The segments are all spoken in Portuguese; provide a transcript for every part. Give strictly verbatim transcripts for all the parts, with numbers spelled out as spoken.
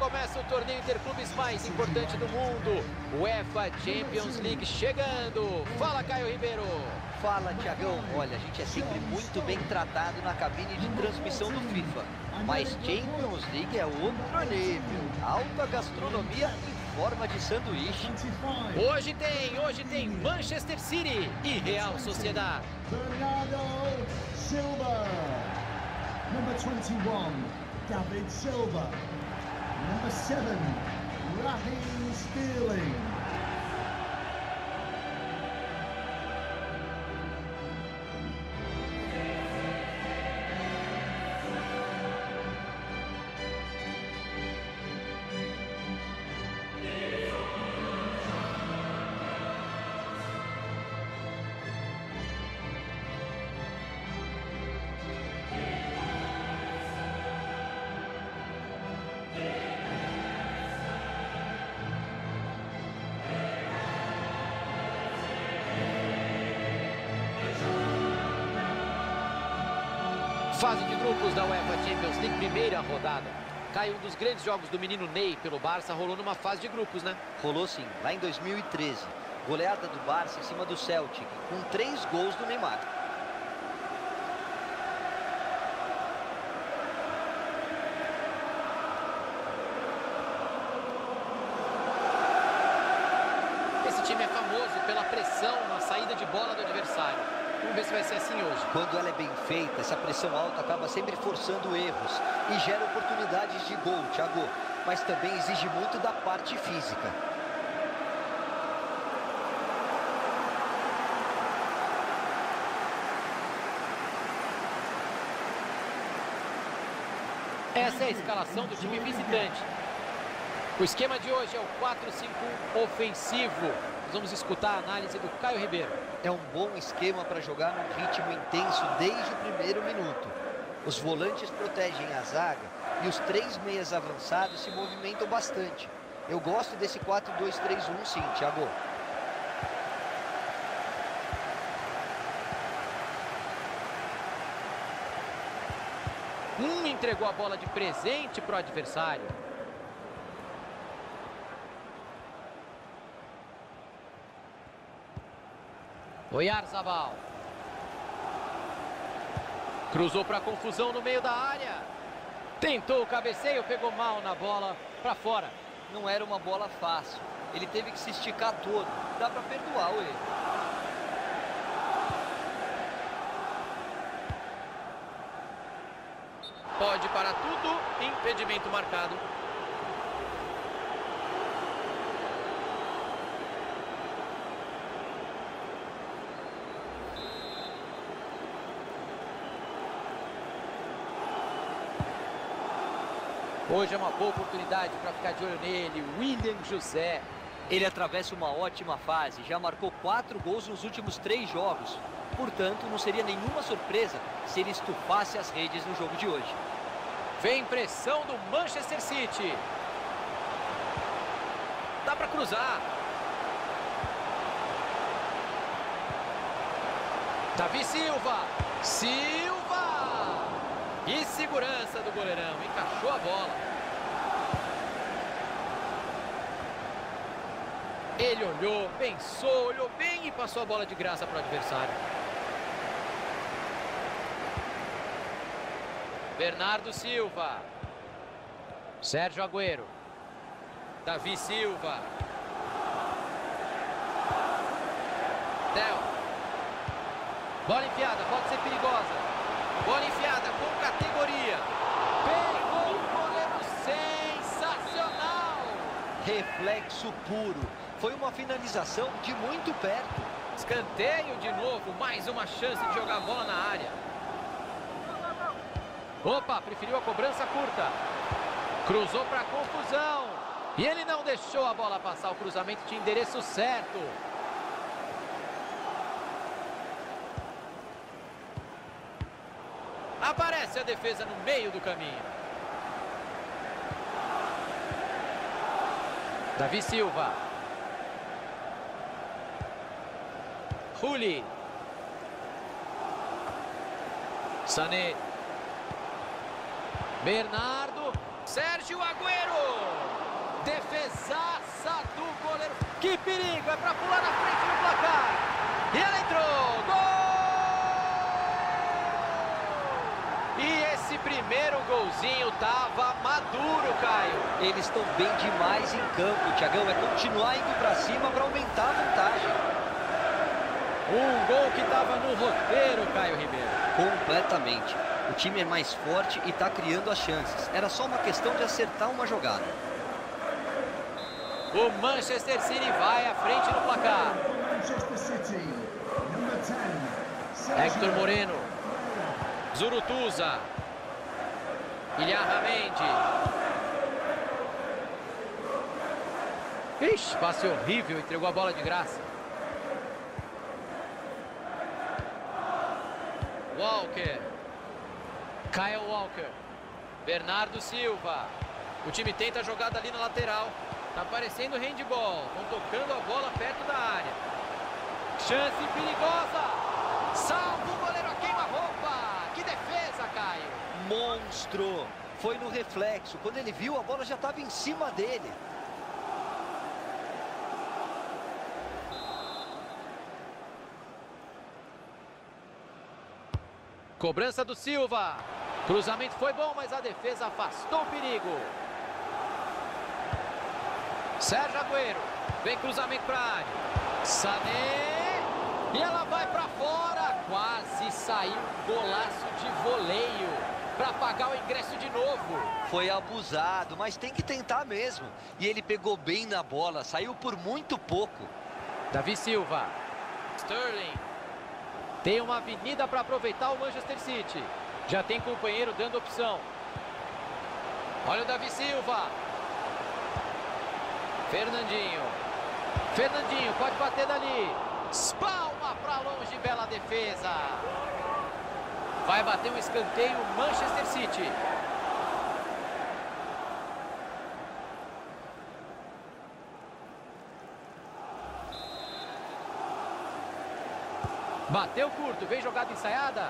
começa o torneio interclubes mais importante do mundo. UEFA Champions League chegando. Fala, Caio Ribeiro. Fala, Thiagão. Olha, a gente é sempre muito bem tratado na cabine de transmissão do FIFA. Mas Champions League é outro nível. Alta gastronomia em forma de sanduíche. Hoje tem, hoje tem Manchester City e Real Sociedad. Bernardo Silva. Number twenty-one, David Silva. Number seven, Raheem Sterling. Fase de grupos da UEFA Champions League, primeira rodada. Cai um dos grandes jogos do menino Ney pelo Barça, rolou numa fase de grupos, né? Rolou sim, lá em dois mil e treze. Goleada do Barça em cima do Celtic, com três gols do Neymar. Esse time é famoso pela pressão na saída de bola do adversário. Vamos ver se vai ser assim hoje. Quando ela é bem feita, essa pressão alta acaba sempre forçando erros e gera oportunidades de gol, Thiago. Mas também exige muito da parte física. Essa é a escalação do time visitante. O esquema de hoje é o quatro cinco um ofensivo. Nós vamos escutar a análise do Caio Ribeiro. É um bom esquema para jogar num ritmo intenso desde o primeiro minuto. Os volantes protegem a zaga e os três meias avançados se movimentam bastante. Eu gosto desse quatro dois três um sim, Thiago. Hum, entregou a bola de presente para o adversário. Oyarzabal. Cruzou para confusão no meio da área. Tentou o cabeceio, pegou mal na bola, para fora. Não era uma bola fácil. Ele teve que se esticar todo. Dá para perdoar o erro. Pode parar tudo, impedimento marcado. Hoje é uma boa oportunidade para ficar de olho nele, William José. Ele atravessa uma ótima fase, já marcou quatro gols nos últimos três jogos. Portanto, não seria nenhuma surpresa se ele estufasse as redes no jogo de hoje. Vem pressão do Manchester City. Dá para cruzar. Davi Silva. Silva! E segurança do goleirão, encaixou a bola. Ele olhou, pensou, olhou bem e passou a bola de graça para o adversário. Bernardo Silva. Sérgio Agüero. Davi Silva. Theo. Bola enfiada, pode ser perigosa. Bola enfiada com categoria. Pegou o goleiro, sensacional. Reflexo puro. Foi uma finalização de muito perto. Escanteio de novo, mais uma chance de jogar a bola na área. Opa, preferiu a cobrança curta. Cruzou para confusão. E ele não deixou a bola passar, o cruzamento de endereço certo. Aparece a defesa no meio do caminho. Davi Silva. Juli. Sané. Bernardo. Sérgio Agüero. Defesaça do goleiro. Que perigo, é para pular na frente no placar. E ela entrou. Gol! E esse primeiro golzinho tava maduro, Caio. Eles estão bem demais em campo, Thiagão. É continuar indo para cima para aumentar a vantagem. Um gol que estava no roteiro, Caio Ribeiro. Completamente. O time é mais forte e está criando as chances. Era só uma questão de acertar uma jogada. O Manchester City vai à frente no placar. Manchester City, number ten. Héctor Moreno. Zurutuza. Ilharra Mendy. Ixi, passe horrível, entregou a bola de graça. Walker. Kyle Walker. Bernardo Silva. O time tenta a jogada ali na lateral. Tá parecendo handball. Vão tocando a bola perto da área. Chance perigosa. Salva o goleiro a queima-roupa. Que defesa, Caio. Monstro. Foi no reflexo. Quando ele viu, a bola já estava em cima dele. Cobrança do Silva. Cruzamento foi bom, mas a defesa afastou o perigo. Sérgio Agüero. Vem cruzamento para a área. Sané. E ela vai para fora. Quase saiu um golaço de voleio para pagar o ingresso de novo. Foi abusado, mas tem que tentar mesmo. E ele pegou bem na bola. Saiu por muito pouco. Davi Silva. Sterling. Tem uma avenida para aproveitar o Manchester City. Já tem companheiro dando opção. Olha o Davi Silva. Fernandinho. Fernandinho pode bater dali. Espalma para longe, bela defesa. Vai bater um escanteio Manchester City. Bateu curto, vem jogada ensaiada.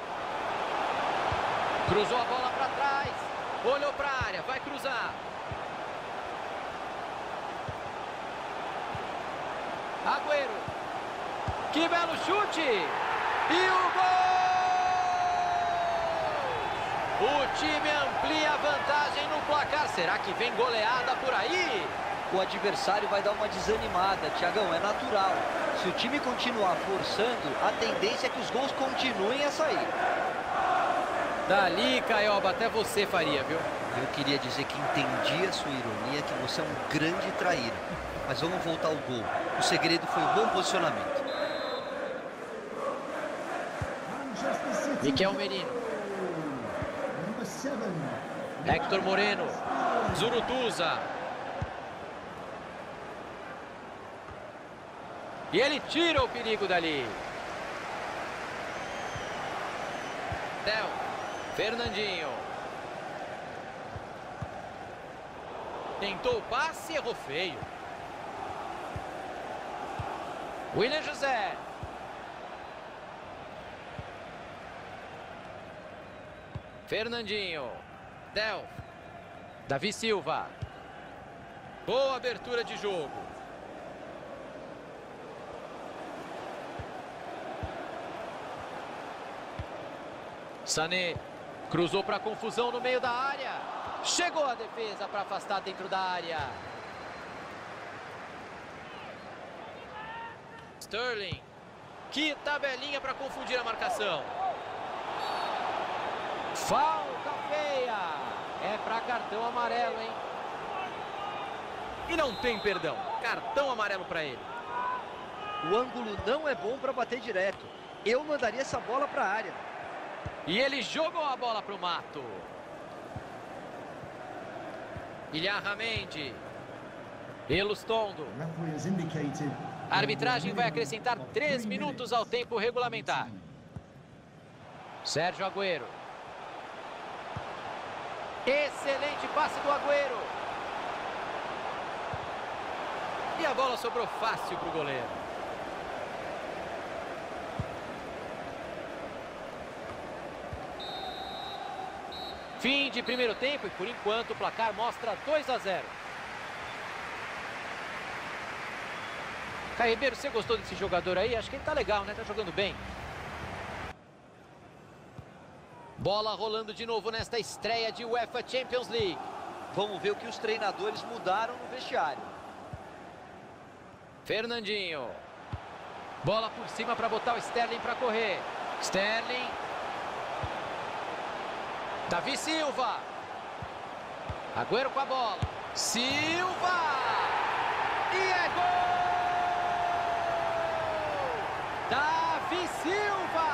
Cruzou a bola para trás. Olhou para a área, vai cruzar. Agüero. Que belo chute. E o gol! O time amplia a vantagem no placar. Será que vem goleada por aí? O adversário vai dar uma desanimada, Thiagão, é natural. Se o time continuar forçando, a tendência é que os gols continuem a sair. Dali, Caioba, até você faria, viu? Eu queria dizer que entendi a sua ironia, que você é um grande traíra. Mas vamos voltar ao gol. O segredo foi o bom posicionamento. Miquel Merino. Héctor Moreno. Zurutuza. E ele tira o perigo dali. Del. Fernandinho. Tentou o passe e errou feio. William José. Fernandinho. Del. Davi Silva. Boa abertura de jogo. Sané. Cruzou para confusão no meio da área. Chegou a defesa para afastar dentro da área. Sterling. Que tabelinha para confundir a marcação. Falta feia. É para cartão amarelo, hein? E não tem perdão. Cartão amarelo para ele. O ângulo não é bom para bater direto. Eu mandaria essa bola para a área. E ele jogou a bola para o mato. Ilharra Mendy. Elustondo. A arbitragem vai acrescentar três minutos ao tempo regulamentar. Sérgio Agüero. Excelente passe do Agüero. E a bola sobrou fácil para o goleiro. Fim de primeiro tempo e por enquanto o placar mostra dois a zero. Caio Ribeiro, você gostou desse jogador aí? Acho que ele tá legal, né? Tá jogando bem. Bola rolando de novo nesta estreia de UEFA Champions League. Vamos ver o que os treinadores mudaram no vestiário. Fernandinho. Bola por cima para botar o Sterling para correr. Sterling. Davi Silva. Agüero com a bola. Silva. E é gol! Davi Silva.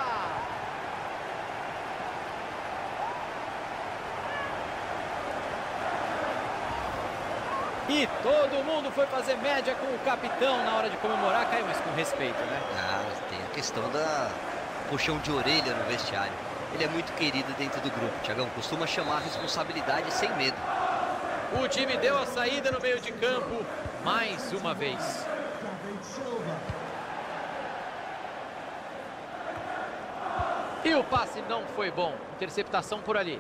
E todo mundo foi fazer média com o capitão na hora de comemorar, Caio, mas com respeito, né? Ah, tem a questão da puxão de orelha no vestiário. Ele é muito querido dentro do grupo, Thiagão. Costuma chamar a responsabilidade sem medo. O time deu a saída no meio de campo mais uma vez. David Silva. E o passe não foi bom. Interceptação por ali.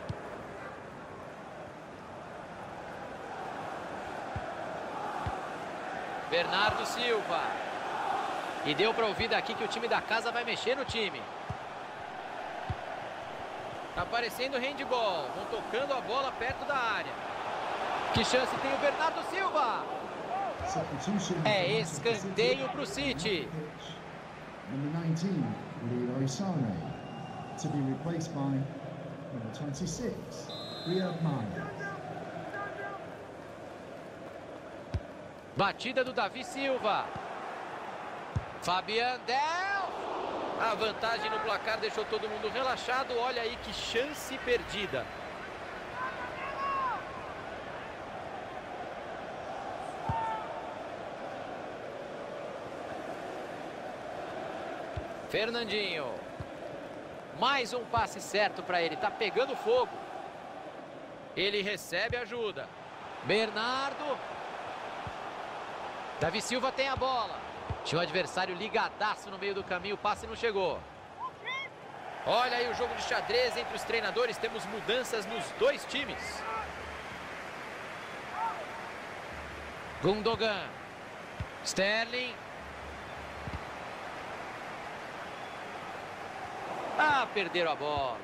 Bernardo Silva. E deu para ouvir daqui que o time da casa vai mexer no time. Tá aparecendo handball. Vão tocando a bola perto da área. Que chance tem o Bernardo Silva? Substitution. É escanteio para o City. Number nineteen, Leroy Sané. To be replaced by number twenty-six, Riyad Mahrez. Batida do Davi Silva. Fabian Del. A vantagem no placar deixou todo mundo relaxado. Olha aí que chance perdida. Fernandinho. Mais um passe certo para ele. Tá pegando fogo. Ele recebe ajuda. Bernardo. Davi Silva tem a bola. Tinha o adversário ligadaço no meio do caminho. O passe não chegou. Olha aí o jogo de xadrez entre os treinadores. Temos mudanças nos dois times. Gundogan. Sterling. Ah, perderam a bola.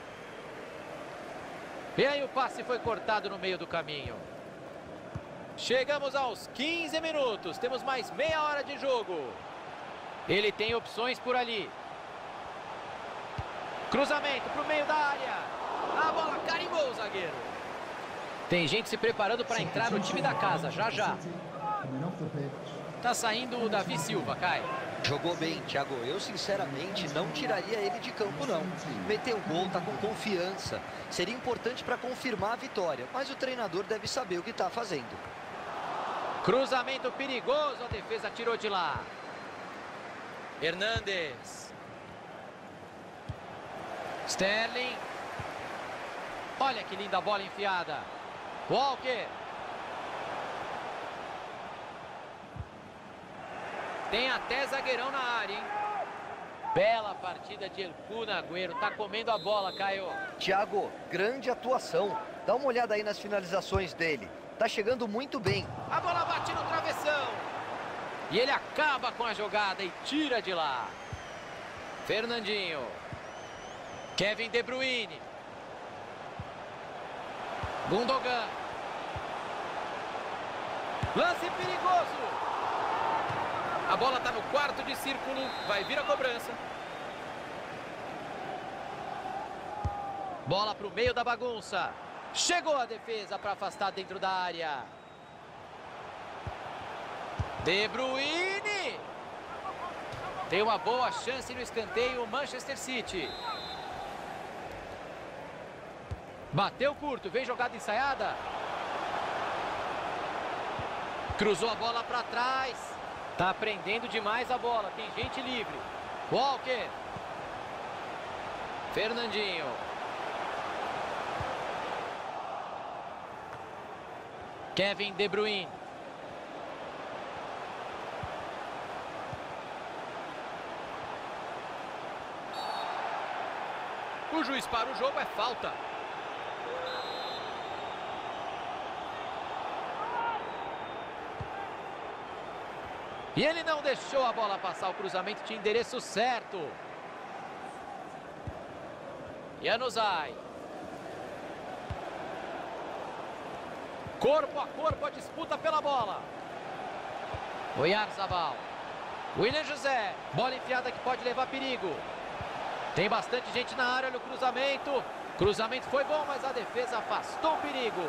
E aí o passe foi cortado no meio do caminho. Chegamos aos quinze minutos. Temos mais meia hora de jogo. Ele tem opções por ali. Cruzamento para o meio da área. A bola carimbou o zagueiro. Tem gente se preparando para entrar no time da casa, já já. Tá saindo o Davi Silva, Caio. Jogou bem, Thiago. Eu, sinceramente, não tiraria ele de campo, não. Meteu o gol, tá com confiança. Seria importante para confirmar a vitória, mas o treinador deve saber o que está fazendo. Cruzamento perigoso, a defesa tirou de lá. Hernandes. Sterling. Olha que linda bola enfiada. Walker. Tem até zagueirão na área, hein? Bela partida de El Kun Agüero. Tá comendo a bola, Caio. Thiago, grande atuação. Dá uma olhada aí nas finalizações dele. Tá chegando muito bem. A bola bate no travessão. E ele acaba com a jogada e tira de lá. Fernandinho. Kevin De Bruyne. Gundogan. Lance perigoso. A bola está no quarto de círculo. Vai vir a cobrança. Bola para o meio da bagunça. Chegou a defesa para afastar dentro da área. De Bruyne. Tem uma boa chance no escanteio o Manchester City. Bateu curto, vem jogada ensaiada. Cruzou a bola para trás. Tá prendendo demais a bola, tem gente livre. Walker. Fernandinho. Kevin De Bruyne. O juiz para o jogo, é falta. E ele não deixou a bola passar, o cruzamento tinha endereço certo. Januzaj. Corpo a corpo, a disputa pela bola. Oyarzabal. William José. Bola enfiada que pode levar perigo. Tem bastante gente na área, olha o cruzamento. Cruzamento foi bom, mas a defesa afastou o perigo.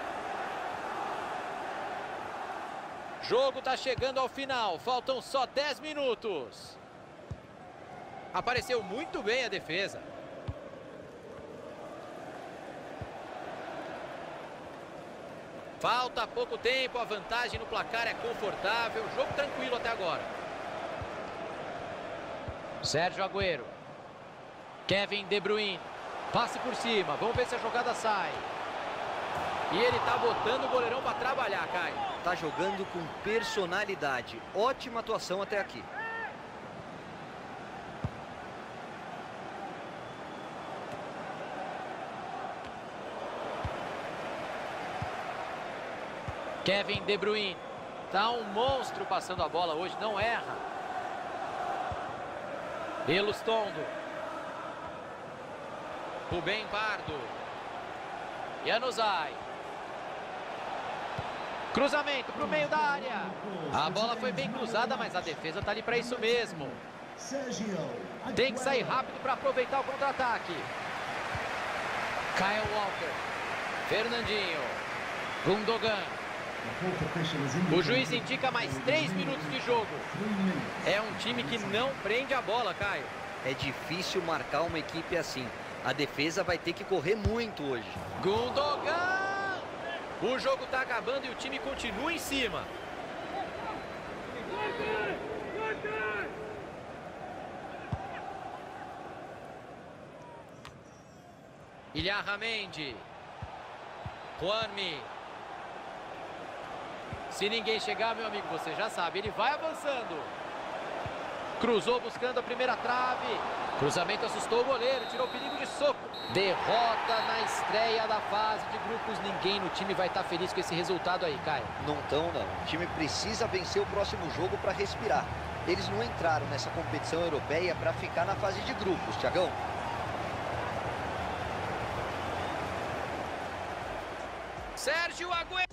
Jogo está chegando ao final, faltam só dez minutos. Apareceu muito bem a defesa. Falta pouco tempo, a vantagem no placar é confortável, jogo tranquilo até agora. Sérgio Agüero. Kevin De Bruyne. Passe por cima, vamos ver se a jogada sai. E ele tá botando o goleirão para trabalhar, Caio. Tá jogando com personalidade. Ótima atuação até aqui. Kevin De Bruyne. Tá um monstro passando a bola hoje, não erra. Elustondo. Rubem Pardo. Januzaj. Cruzamento para o meio da área. A bola foi bem cruzada, mas a defesa tá ali para isso mesmo. Tem que sair rápido para aproveitar o contra-ataque. Kyle Walker. Fernandinho. Gundogan. O juiz indica mais três minutos de jogo. É um time que não prende a bola, Caio. É difícil marcar uma equipe assim. A defesa vai ter que correr muito hoje. Gundogan! O jogo tá acabando e o time continua em cima. Ilharramendi. Juanmi. Se ninguém chegar, meu amigo, você já sabe, ele vai avançando. Cruzou buscando a primeira trave. Cruzamento assustou o goleiro, tirou o perigo de soco. Derrota na estreia da fase de grupos. Ninguém no time vai estar feliz com esse resultado aí, Caio. Não estão, não. O time precisa vencer o próximo jogo para respirar. Eles não entraram nessa competição europeia para ficar na fase de grupos, Thiagão. Sérgio Agüero.